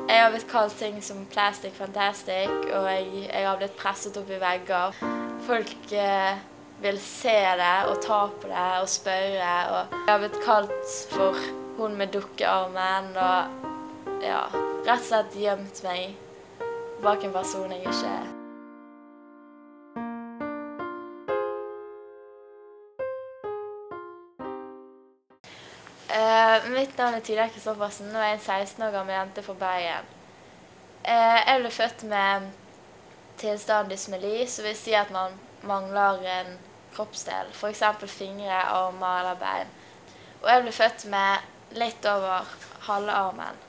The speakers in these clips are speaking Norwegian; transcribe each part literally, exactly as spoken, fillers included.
Jeg har blitt kalt ting som plastic fantastic, og jeg, jeg har blitt presset opp i vegger. Folk eh, vil se det og ta på det og spørre. Og jeg har blitt kalt for hun med dukkearmen og ja, rett og slett gjemt meg bak en person jeg ikke er. Uh, mitt navn er Tyra Kristoffersen, og jeg er en seksten år gammel jente fra Bergen. Uh, jeg ble født med tilstand dysmeli, som vil si at man mangler en kroppsdel, for eksempel fingre, armer eller bein. Og jeg ble født med litt over halve armen.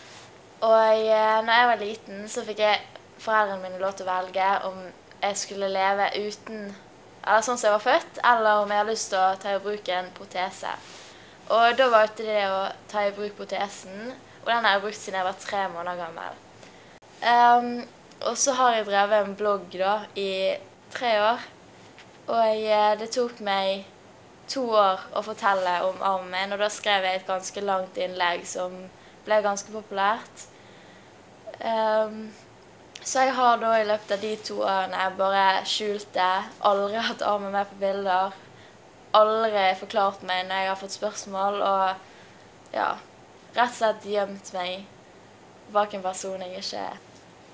Og uh, når jeg var liten, så fikk jeg foreldrene mine lov til å velge om jeg skulle leve uten, eller sånn som jeg var født, eller om jeg hadde lyst til å ta i bruk en protese. Og da valgte de å ta i bruk protesen, og den har jeg brukt siden jeg var tre måneder gammel. Um, og så har jeg drevet en blogg da, i tre år, og jeg, det tok meg to år å fortelle om armen min, og da skrev jeg et ganske langt innlegg som ble ganske populært. Um, så jeg har da i løpet av de to årene bare skjult det, aldri hatt armen med på bilder, aldri forklart meg når jeg har fått spørsmål, og ja, rett og slett gjemt meg bak en person jeg ikke er.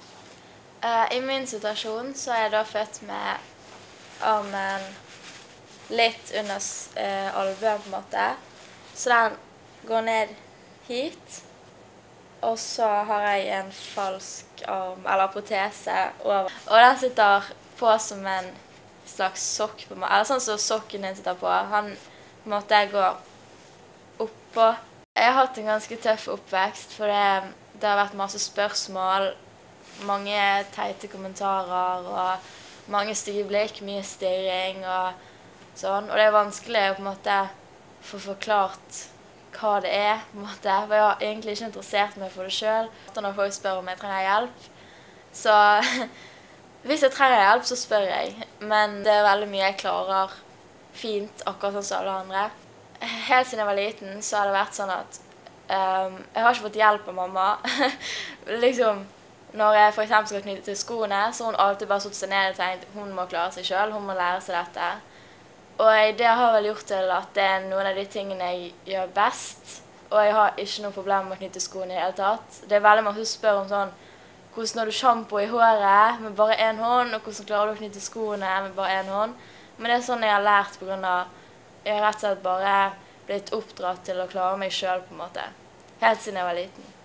Uh, I min situasjon så er jeg da født med armen litt under uh, albuen på en måte, så den går ned hit, og så har jeg en falsk arm, eller protese, over. Og den sitter på som en slags sokk på meg, eller sånn som sokken din sitter på. Han måtte gå oppå. Jeg har hatt en ganske tøff oppvekst, for det, det har vært masse spørsmål, mange teite kommentarer, og mange stygge blikk, mye stirring og sånn. Og det er vanskelig å på en måte få forklart hva det er, på en måte, for jeg har egentlig ikke interessert meg for det selv. Når folk spør om jeg trenger hjelp, så hvis jeg trenger hjelp, så spør jeg, men det er veldig mye jeg klarer fint, akkurat sånn som alle andre. Helt siden jeg var liten, så har det vært sånn at um, jeg har ikke fått hjelp av mamma. liksom, når jeg for eksempel skal knytte til skoene, så har hun alltid bare satt seg ned og tenkt hun må klare seg selv, hun må lære seg dette. Og det har vel gjort til at det er noen av de tingene jeg gjør best, og jeg har ikke noe problem med å knytte skoene i hele tatt. Det er veldig mange som spør om sånn, hvordan har du shampoo i håret med bare en hånd, og hvordan klarer du å knytte skoene med bare en hånd. Men det er sånn jeg har lært på grunn av jeg har rett og slett bare blitt oppdratt til å klare meg selv på en måte, helt siden jeg var liten.